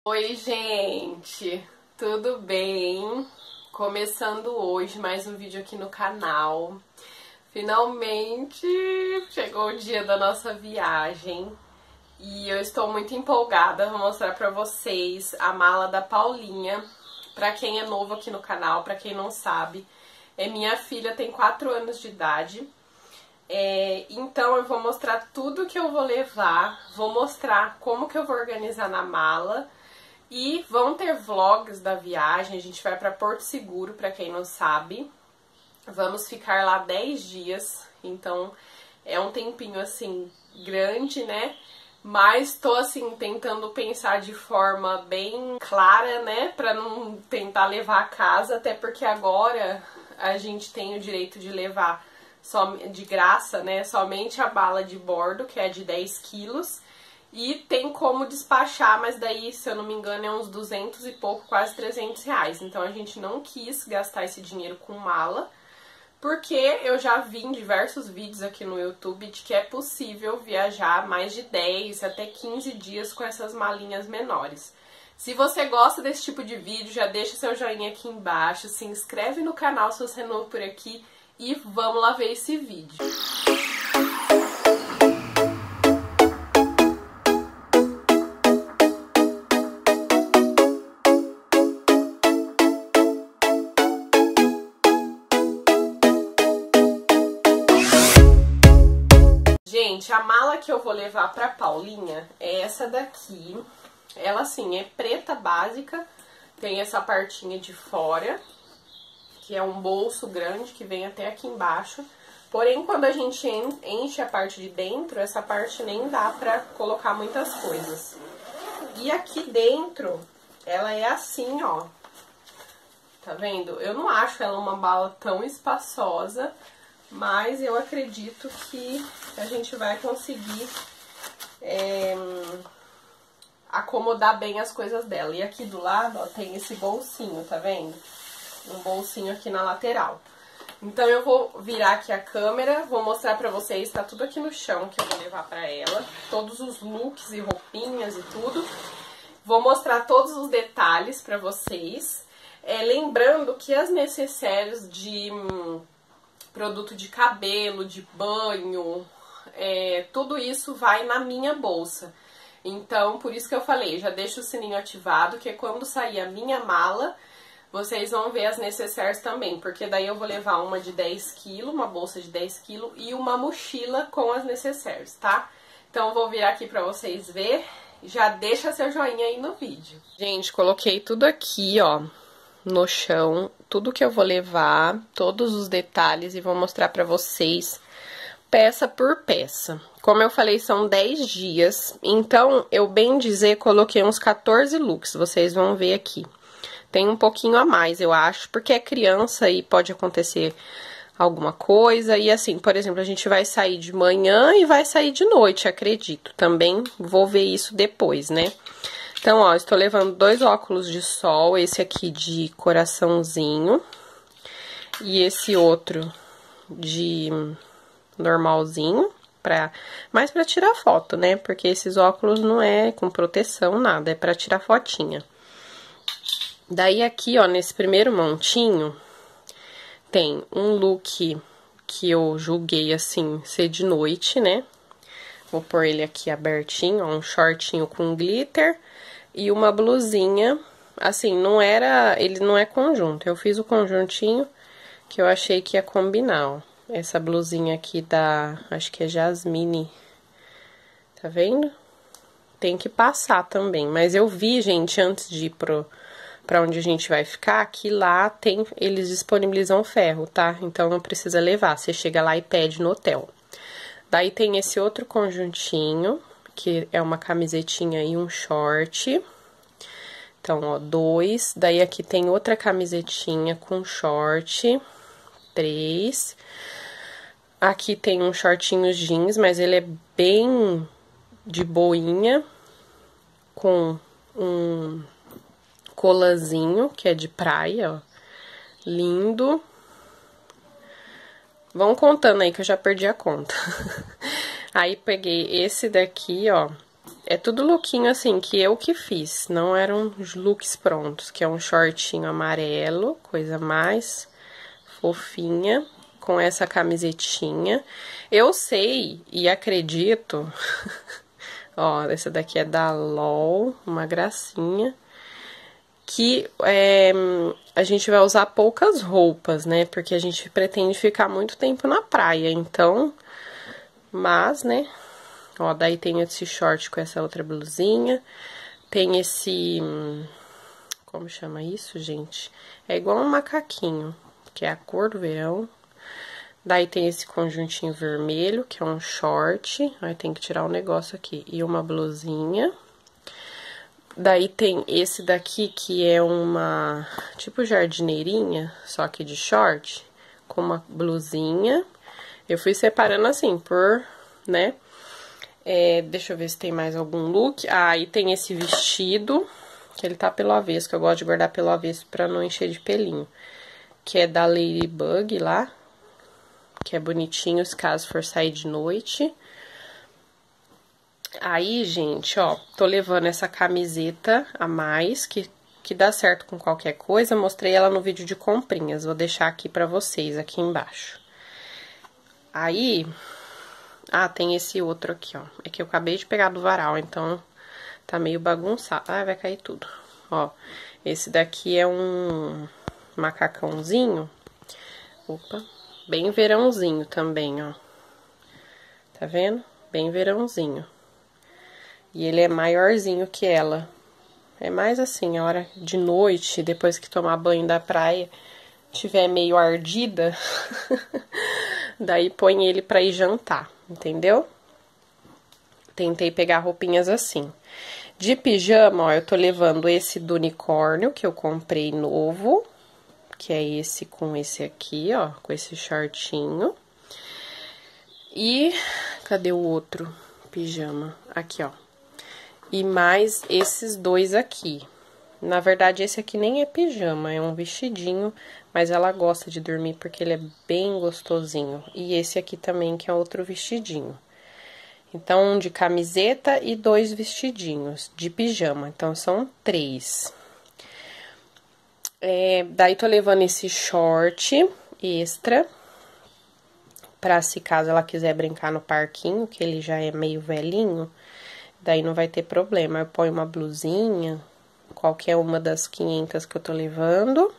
Oi, gente, tudo bem? Começando hoje mais um vídeo aqui no canal. Finalmente chegou o dia da nossa viagem e eu estou muito empolgada. Vou mostrar pra vocês a mala da Paulinha. Pra quem é novo aqui no canal, pra quem não sabe, minha filha tem 4 anos de idade. Então eu vou mostrar tudo que eu vou levar, vou mostrar como que eu vou organizar na mala. E vão ter vlogs da viagem, a gente vai pra Porto Seguro, pra quem não sabe. Vamos ficar lá 10 dias, então é um tempinho assim grande, né? Mas tô assim tentando pensar de forma bem clara, né? Pra não tentar levar a casa, até porque agora a gente tem o direito de levar só de graça, né? Somente a bala de bordo, que é de 10 quilos. E tem como despachar, mas daí, se eu não me engano, é uns 200 e pouco, quase 300 reais. Então a gente não quis gastar esse dinheiro com mala, porque eu já vi em diversos vídeos aqui no YouTube de que é possível viajar mais de 10 até 15 dias com essas malinhas menores. Se você gosta desse tipo de vídeo, já deixa seu joinha aqui embaixo, se inscreve no canal se você é novo por aqui e vamos lá ver esse vídeo. Gente, a mala que eu vou levar pra Paulinha é essa daqui. Ela, assim, é preta básica, tem essa partinha de fora, que é um bolso grande que vem até aqui embaixo. Porém, quando a gente enche a parte de dentro, essa parte nem dá pra colocar muitas coisas. E aqui dentro, ela é assim, ó. Tá vendo? Eu não acho ela uma mala tão espaçosa, mas eu acredito que a gente vai conseguir acomodar bem as coisas dela. E aqui do lado, ó, tem esse bolsinho, tá vendo? Um bolsinho aqui na lateral. Então eu vou virar aqui a câmera, vou mostrar pra vocês, tá tudo aqui no chão que eu vou levar pra ela. Todos os looks e roupinhas e tudo. Vou mostrar todos os detalhes pra vocês. Lembrando que as necessárias de produto de cabelo, de banho, tudo isso vai na minha bolsa. Então, por isso que eu falei, já deixa o sininho ativado, que quando sair a minha mala, vocês vão ver as necessárias também, porque daí eu vou levar uma de 10 kg, uma bolsa de 10 kg e uma mochila com as necessárias, tá? Então, eu vou virar aqui pra vocês verem, já deixa seu joinha aí no vídeo. Gente, coloquei tudo aqui, ó, no chão, tudo que eu vou levar, todos os detalhes, e vou mostrar pra vocês peça por peça. Como eu falei, são 10 dias, então eu bem dizer coloquei uns 14 looks, vocês vão ver aqui. Tem um pouquinho a mais, eu acho, porque é criança e pode acontecer alguma coisa. E assim, por exemplo, a gente vai sair de manhã e vai sair de noite, acredito. Também vou ver isso depois, né? Então, ó, estou levando 2 óculos de sol, esse aqui de coraçãozinho e esse outro de normalzinho, mais pra tirar foto, né? Porque esses óculos não é com proteção, nada, é pra tirar fotinha. Daí aqui, ó, nesse primeiro montinho, tem um look que eu julguei, assim, ser de noite, né? Vou pôr ele aqui abertinho, ó, um shortinho com glitter e uma blusinha, assim, ele não é conjunto, eu fiz o conjuntinho que eu achei que ia combinar, ó. Essa blusinha aqui acho que é Jasmine, tá vendo? Tem que passar também, mas eu vi, gente, antes de ir pra onde a gente vai ficar, que lá eles disponibilizam ferro, tá? Então não precisa levar, você chega lá e pede no hotel. Daí tem esse outro conjuntinho, que é uma camisetinha e um short. Então, ó, 2. Daí aqui tem outra camisetinha com short, 3. Aqui tem um shortinho jeans, mas ele é bem de boinha, com um colanzinho, que é de praia, ó. Lindo. Vão contando aí que eu já perdi a conta. Aí peguei esse daqui, ó. É tudo lookinho assim, que eu que fiz. Não eram looks prontos, que é um shortinho amarelo, coisa mais fofinha, com essa camisetinha. Eu sei e acredito... Ó, essa daqui é da LOL, uma gracinha. Que a gente vai usar poucas roupas, né? Porque a gente pretende ficar muito tempo na praia, então... Mas, né... Ó, daí tem esse short com essa outra blusinha. Tem esse... Como chama isso, gente? É igual um macaquinho, que é a cor do verão. Daí tem esse conjuntinho vermelho, que é um short. Aí tem que tirar o negócio aqui. E uma blusinha. Daí tem esse daqui, que é uma... Tipo jardineirinha, só que de short. Com uma blusinha. Eu fui separando assim, por... né? Deixa eu ver se tem mais algum look. Ah, e tem esse vestido, que ele tá pelo avesso, que eu gosto de guardar pelo avesso pra não encher de pelinho. Que é da Ladybug lá, que é bonitinho, se caso for sair de noite. Aí, gente, ó, tô levando essa camiseta a mais, que dá certo com qualquer coisa. Mostrei ela no vídeo de comprinhas, vou deixar aqui pra vocês, aqui embaixo. Aí... Ah, tem esse outro aqui, ó. É que eu acabei de pegar do varal, então tá meio bagunçado. Ah, vai cair tudo. Ó, esse daqui é um macacãozinho. Opa, bem verãozinho também, ó. Tá vendo? Bem verãozinho. E ele é maiorzinho que ela. É mais assim, a hora de noite, depois que tomar banho da praia, tiver meio ardida, daí põe ele pra ir jantar. Entendeu? Tentei pegar roupinhas assim. De pijama, ó, eu tô levando esse do unicórnio, que eu comprei novo. Que é esse com esse aqui, ó, com esse shortinho. E, cadê o outro pijama? Aqui, ó. E mais esses dois aqui. Na verdade, esse aqui nem é pijama, é um vestidinho, mas ela gosta de dormir porque ele é bem gostosinho. E esse aqui também, que é outro vestidinho. Então, um de camiseta e 2 vestidinhos de pijama. Então, são 3. Daí, tô levando esse short extra, pra se caso ela quiser brincar no parquinho, que ele já é meio velhinho, daí não vai ter problema. Eu ponho uma blusinha... Qualquer uma das 500 que eu tô levando.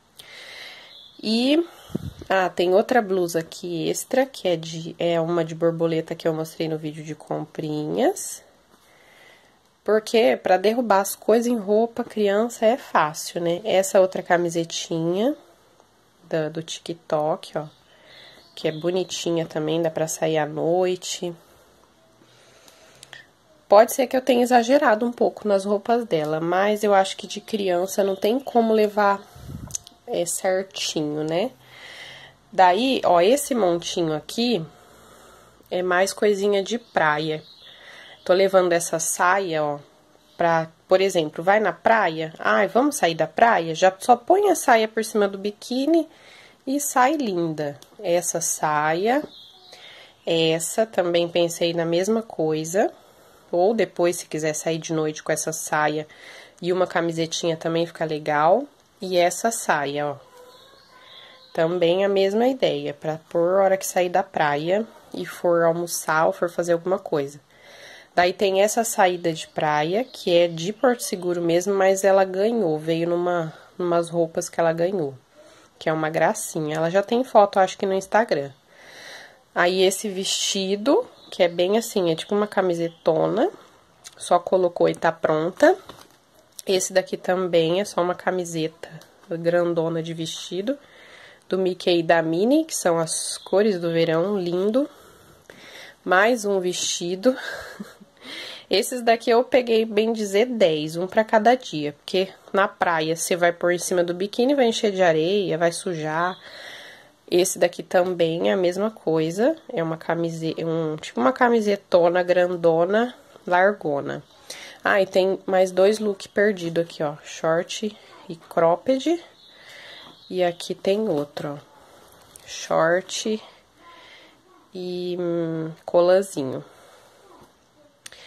E... Ah, tem outra blusa aqui extra, que é uma de borboleta que eu mostrei no vídeo de comprinhas. Porque pra derrubar as coisas em roupa, criança, é fácil, né? Essa outra camisetinha do TikTok, ó. Que é bonitinha também, dá pra sair à noite. Pode ser que eu tenha exagerado um pouco nas roupas dela, mas eu acho que de criança não tem como levar certinho, né? Daí, ó, esse montinho aqui é mais coisinha de praia. Tô levando essa saia, ó, por exemplo, vai na praia, ai, vamos sair da praia? Já só põe a saia por cima do biquíni e sai linda. Essa saia, essa também pensei na mesma coisa. Ou depois, se quiser sair de noite com essa saia e uma camisetinha também fica legal. E essa saia, ó. Também a mesma ideia, pra pôr a hora que sair da praia e for almoçar ou for fazer alguma coisa. Daí tem essa saída de praia, que é de Porto Seguro mesmo, mas ela ganhou, veio numas roupas que ela ganhou. Que é uma gracinha. Ela já tem foto, acho que no Instagram. Aí esse vestido... Que é bem assim, é tipo uma camisetona, só colocou e tá pronta. Esse daqui também é só uma camiseta grandona de vestido, do Mickey e da Minnie, que são as cores do verão, lindo. Mais um vestido. Esses daqui eu peguei, bem dizer, 10, um pra cada dia, porque na praia você vai pôr em cima do biquíni, vai encher de areia, vai sujar. Esse daqui também é a mesma coisa, é uma camiseta, tipo uma camisetona grandona, largona. Ah, e tem mais 2 looks perdidos aqui, ó, short e cropped. E aqui tem outro, ó, short e colanzinho.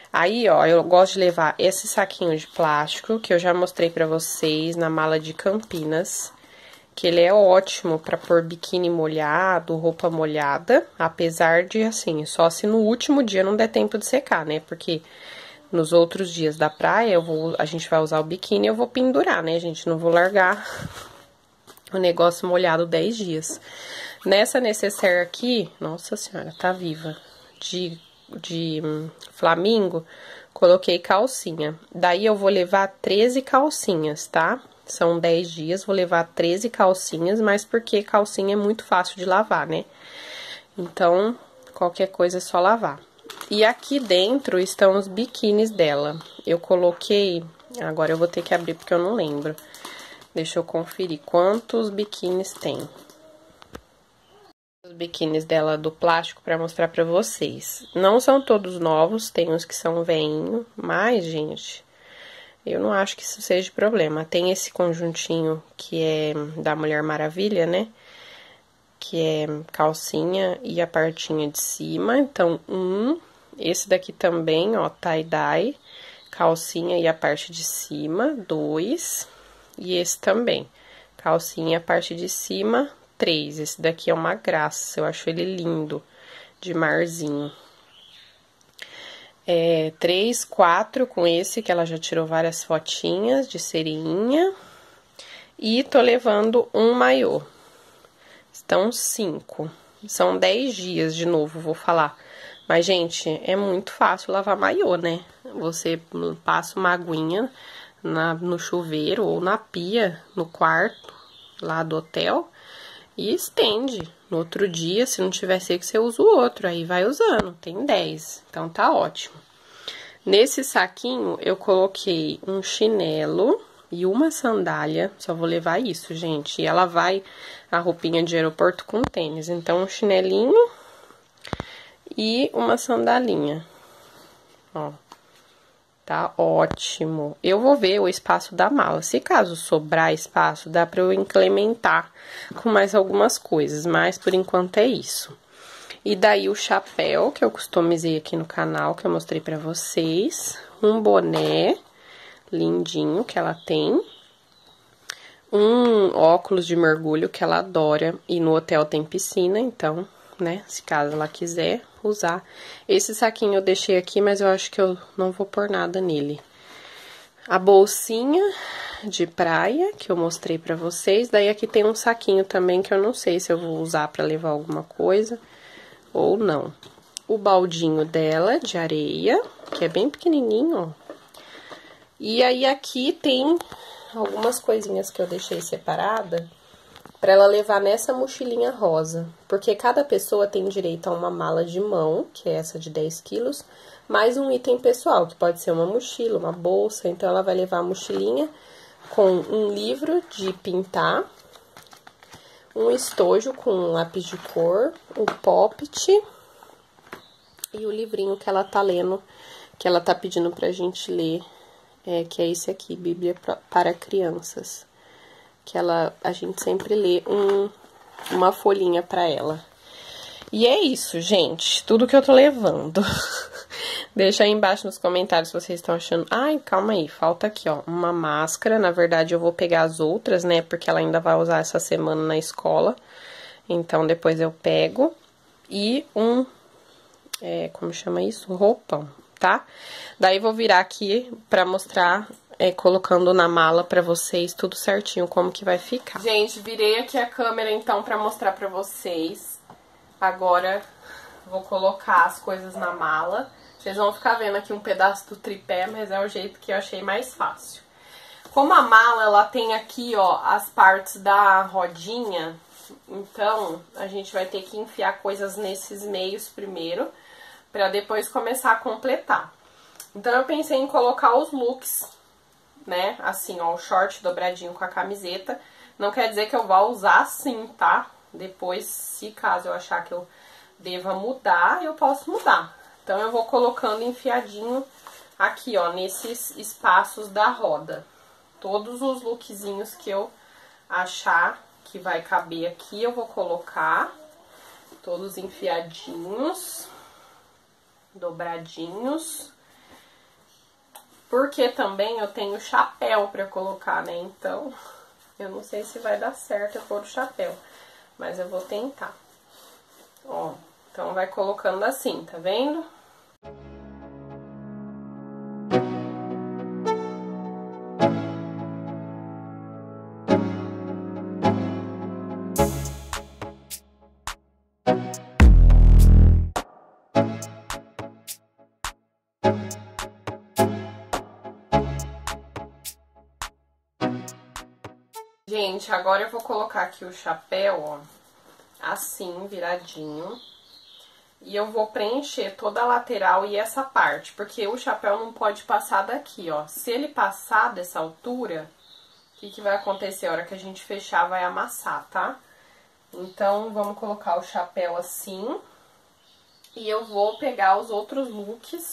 Aí, ó, eu gosto de levar esse saquinho de plástico, que eu já mostrei pra vocês na mala de Campinas, que ele é ótimo pra pôr biquíni molhado, roupa molhada, apesar de, assim, só se no último dia não der tempo de secar, né? Porque nos outros dias da praia, a gente vai usar o biquíni e eu vou pendurar, né, gente? Não vou largar o negócio molhado 10 dias. Nessa necessaire aqui, nossa senhora, tá viva, de flamingo, coloquei calcinha. Daí eu vou levar 13 calcinhas, tá? São 10 dias, vou levar 13 calcinhas, mas porque calcinha é muito fácil de lavar, né? Então, qualquer coisa é só lavar. E aqui dentro estão os biquínis dela. Eu coloquei, agora eu vou ter que abrir porque eu não lembro. Deixa eu conferir quantos biquínis tem. Os biquínis dela do plástico pra mostrar pra vocês. Não são todos novos, tem uns que são veinho, mas, gente, eu não acho que isso seja problema. Tem esse conjuntinho que é da Mulher Maravilha, né? Que é calcinha e a partinha de cima. Então, esse daqui também, ó, tie-dye, calcinha e a parte de cima, 2. E esse também, calcinha e a parte de cima, 3. Esse daqui é uma graça, eu acho ele lindo, de marzinho. 3, 4 com esse, que ela já tirou várias fotinhas de sereinha. E tô levando um maiô. Estão 5. São 10 dias, de novo, vou falar. Mas, gente, é muito fácil lavar maiô, né? Você passa uma aguinha no chuveiro ou na pia, no quarto, lá do hotel, e estende. No outro dia, se não tiver seco, você usa o outro, aí vai usando. Tem 10, então tá ótimo. Nesse saquinho, eu coloquei um chinelo e uma sandália, só vou levar isso, gente. E ela vai, a roupinha de aeroporto com tênis. Então, um chinelinho e uma sandalinha, ó. Tá ótimo. Eu vou ver o espaço da mala. Se caso sobrar espaço, dá pra eu incrementar com mais algumas coisas, mas por enquanto é isso. E daí o chapéu, que eu customizei aqui no canal, que eu mostrei pra vocês. Um boné lindinho que ela tem. Um óculos de mergulho que ela adora. E no hotel tem piscina, então, né, se caso ela quiser usar. Esse saquinho eu deixei aqui, mas eu acho que eu não vou pôr nada nele. A bolsinha de praia, que eu mostrei pra vocês. Daí aqui tem um saquinho também, que eu não sei se eu vou usar pra levar alguma coisa ou não. O baldinho dela, de areia, que é bem pequenininho, ó. E aí aqui tem algumas coisinhas que eu deixei separada pra ela levar nessa mochilinha rosa, porque cada pessoa tem direito a uma mala de mão, que é essa de 10 quilos, mais um item pessoal, que pode ser uma mochila, uma bolsa. Então, ela vai levar a mochilinha com um livro de pintar, um estojo com um lápis de cor, um poppet e o livrinho que ela tá lendo, que ela tá pedindo pra gente ler, que é esse aqui, Bíblia para Crianças. Que a gente sempre lê uma folhinha pra ela. E é isso, gente. Tudo que eu tô levando. Deixa aí embaixo nos comentários se vocês estão achando... Ai, calma aí. Falta aqui, ó, uma máscara. Na verdade, eu vou pegar as outras, né? Porque ela ainda vai usar essa semana na escola. Então, depois eu pego. E como chama isso? Roupão, tá? Daí, vou virar aqui pra mostrar... colocando na mala pra vocês tudo certinho como que vai ficar. Gente, virei aqui a câmera então pra mostrar pra vocês. Agora vou colocar as coisas na mala. Vocês vão ficar vendo aqui um pedaço do tripé, mas é o jeito que eu achei mais fácil. Como a mala, ela tem aqui, ó, as partes da rodinha, então a gente vai ter que enfiar coisas nesses meios primeiro, pra depois começar a completar. Então eu pensei em colocar os looks, né, assim, ó, o short dobradinho com a camiseta. Não quer dizer que eu vá usar assim, tá? Depois, se caso eu achar que eu deva mudar, eu posso mudar. Então, eu vou colocando enfiadinho aqui, ó, nesses espaços da roda. Todos os lookzinhos que eu achar que vai caber aqui, eu vou colocar. Todos enfiadinhos, dobradinhos. Porque também eu tenho chapéu pra colocar, né? Então, eu não sei se vai dar certo eu pôr o chapéu. Mas eu vou tentar. Ó, então vai colocando assim, tá vendo? Gente, agora eu vou colocar aqui o chapéu, ó, assim, viradinho. E eu vou preencher toda a lateral e essa parte, porque o chapéu não pode passar daqui, ó. Se ele passar dessa altura, o que vai acontecer? A hora que a gente fechar, vai amassar, tá? Então, vamos colocar o chapéu assim. E eu vou pegar os outros looks.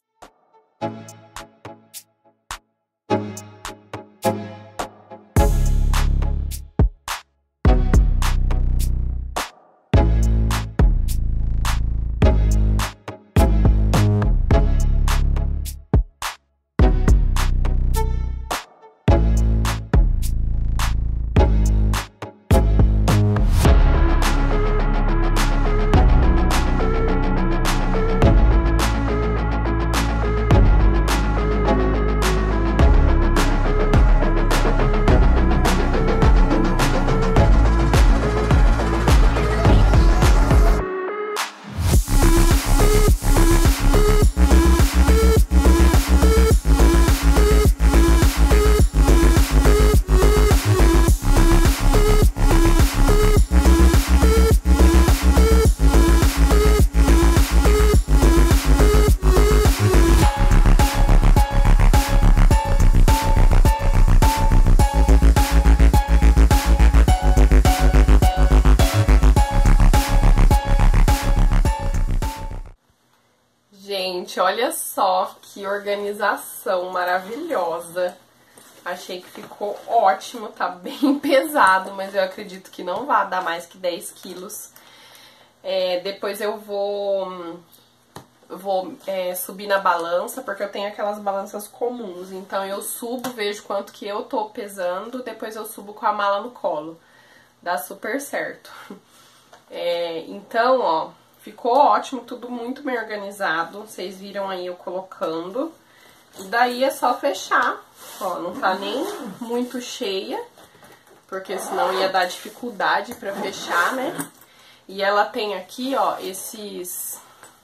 Gente, olha só que organização maravilhosa. Achei que ficou ótimo, tá bem pesado, mas eu acredito que não vai dar mais que 10 quilos. Depois eu vou subir na balança, porque eu tenho aquelas balanças comuns. Então eu subo, vejo quanto que eu tô pesando, depois eu subo com a mala no colo. Dá super certo. Então, ó, ficou ótimo, tudo muito bem organizado. Vocês viram aí eu colocando. E daí é só fechar. Ó, não tá nem muito cheia, porque senão ia dar dificuldade pra fechar, né? E ela tem aqui, ó, esses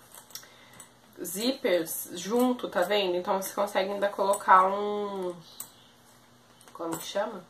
zippers junto, tá vendo? Então você consegue ainda colocar um... como que chama?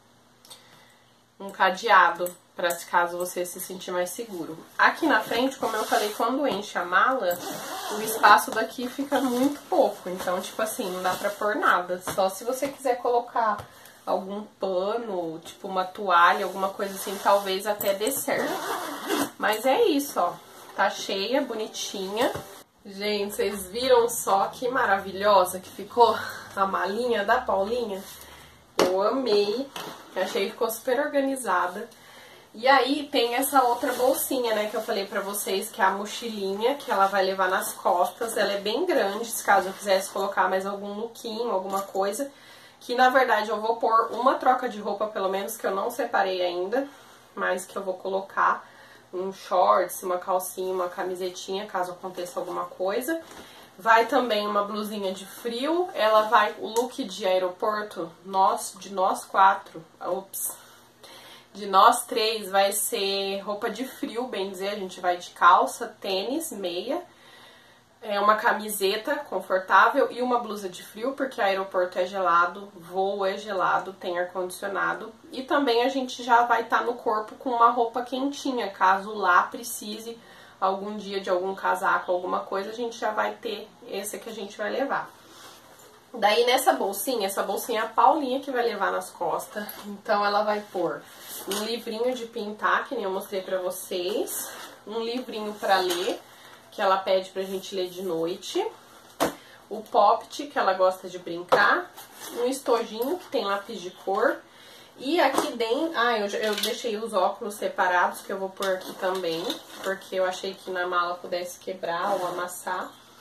Um cadeado, pra caso você se sentir mais seguro. Aqui na frente, como eu falei, quando enche a mala, o espaço daqui fica muito pouco. Então, tipo assim, não dá pra pôr nada. Só se você quiser colocar algum pano, tipo uma toalha, alguma coisa assim, talvez até dê certo. Mas é isso, ó. Tá cheia, bonitinha. Gente, vocês viram só que maravilhosa que ficou a malinha da Paulinha? Eu amei. Achei que ficou super organizada. E aí tem essa outra bolsinha, né, que eu falei pra vocês, que é a mochilinha, que ela vai levar nas costas. Ela é bem grande, se caso eu quisesse colocar mais algum lookinho, alguma coisa. Que na verdade eu vou pôr uma troca de roupa, pelo menos, que eu não separei ainda, mas que eu vou colocar um shorts, uma calcinha, uma camisetinha, caso aconteça alguma coisa. Vai também uma blusinha de frio, ela vai, o look de aeroporto, de nós quatro, de nós três vai ser roupa de frio, bem dizer, a gente vai de calça, tênis, meia, uma camiseta confortável e uma blusa de frio, porque aeroporto é gelado, voo é gelado, tem ar-condicionado. E também a gente já vai estar no corpo com uma roupa quentinha, caso lá precise algum dia de algum casaco, alguma coisa, a gente já vai ter esse que a gente vai levar. Daí nessa bolsinha, essa bolsinha é a Paulinha que vai levar nas costas, então ela vai pôr um livrinho de pintar, que nem eu mostrei pra vocês, um livrinho pra ler, que ela pede pra gente ler de noite, o poppet, que ela gosta de brincar, um estojinho que tem lápis de cor, e aqui dentro... eu deixei os óculos separados, que eu vou pôr aqui também, porque eu achei que na mala pudesse quebrar ou amassar.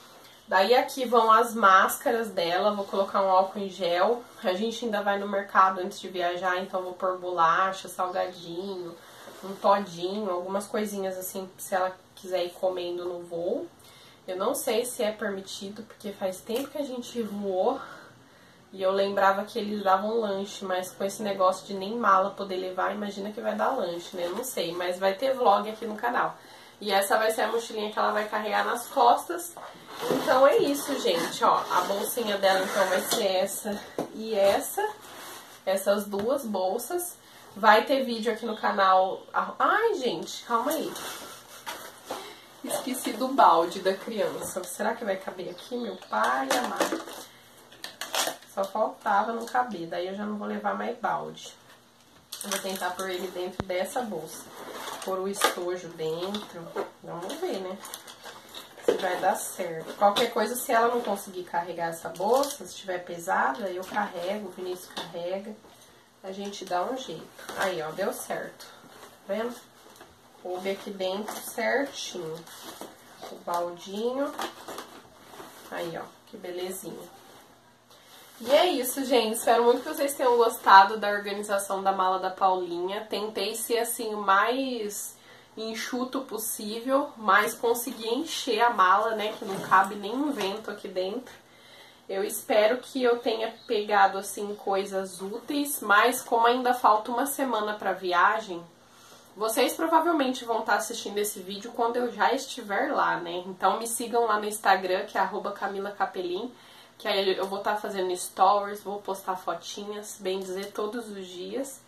Daí aqui vão as máscaras dela, vou colocar um álcool em gel. A gente ainda vai no mercado antes de viajar, então vou pôr bolacha, salgadinho, um todinho, algumas coisinhas assim, se ela quiser ir comendo no voo. Eu não sei se é permitido, porque faz tempo que a gente voou e eu lembrava que eles davam lanche, mas com esse negócio de nem mala poder levar, imagina que vai dar lanche, né? Eu não sei, mas vai ter vlog aqui no canal. E essa vai ser a mochilinha que ela vai carregar nas costas. Então é isso, gente, ó. A bolsinha dela, então, vai ser essa e essa. Essas duas bolsas. Vai ter vídeo aqui no canal. Ai, gente, calma aí. Esqueci do balde da criança. Será que vai caber aqui, meu pai amado? Só faltava não caber, daí eu já não vou levar mais balde. Eu vou tentar pôr ele dentro dessa bolsa. Pôr o estojo dentro. Vamos ver, né? Se vai dar certo. Qualquer coisa, se ela não conseguir carregar essa bolsa, se estiver pesada, eu carrego, o Vinícius carrega. A gente dá um jeito. Aí, ó, deu certo. Tá vendo? Coube aqui dentro certinho. O baldinho. Aí, ó, que belezinha. E é isso, gente. Espero muito que vocês tenham gostado da organização da mala da Paulinha. Tentei ser, assim, o mais enxuto possível, mas consegui encher a mala, né, que não cabe nenhum vento aqui dentro. Eu espero que eu tenha pegado, assim, coisas úteis, mas como ainda falta uma semana pra viagem, vocês provavelmente vão estar assistindo esse vídeo quando eu já estiver lá, né? Então me sigam lá no Instagram, que é @CamilaCapelin, que aí eu vou estar fazendo stories, vou postar fotinhas, bem dizer, todos os dias.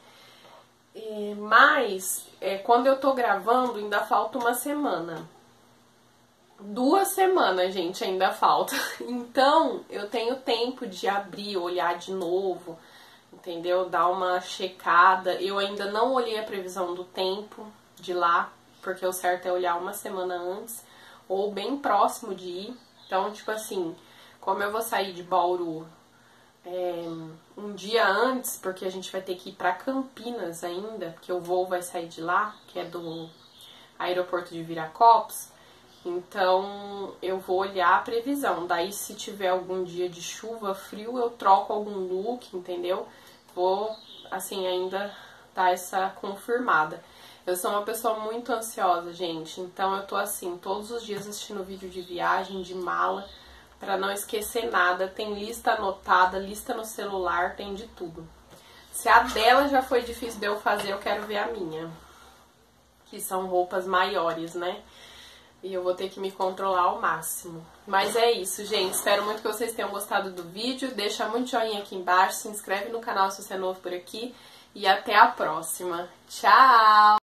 Mas, quando eu tô gravando, ainda falta uma semana. 2 semanas, gente, ainda falta. Então, eu tenho tempo de abrir, olhar de novo, entendeu? Dar uma checada. Eu ainda não olhei a previsão do tempo de lá, porque o certo é olhar uma semana antes, ou bem próximo de ir. Então, tipo assim, como eu vou sair de Bauru um dia antes, porque a gente vai ter que ir pra Campinas ainda, porque o voo vai sair de lá, que é do aeroporto de Viracopos. Então, eu vou olhar a previsão. Daí, se tiver algum dia de chuva, frio, eu troco algum look, entendeu? Vou, assim, ainda dar essa confirmada. Eu sou uma pessoa muito ansiosa, gente. Então, eu tô, assim, todos os dias assistindo vídeo de viagem, de mala, pra não esquecer nada. Tem lista anotada, lista no celular, tem de tudo. Se a dela já foi difícil de eu fazer, eu quero ver a minha. Que são roupas maiores, né? E eu vou ter que me controlar ao máximo. Mas é isso, gente. Espero muito que vocês tenham gostado do vídeo. Deixa muito joinha aqui embaixo. Se inscreve no canal se você é novo por aqui. E até a próxima. Tchau!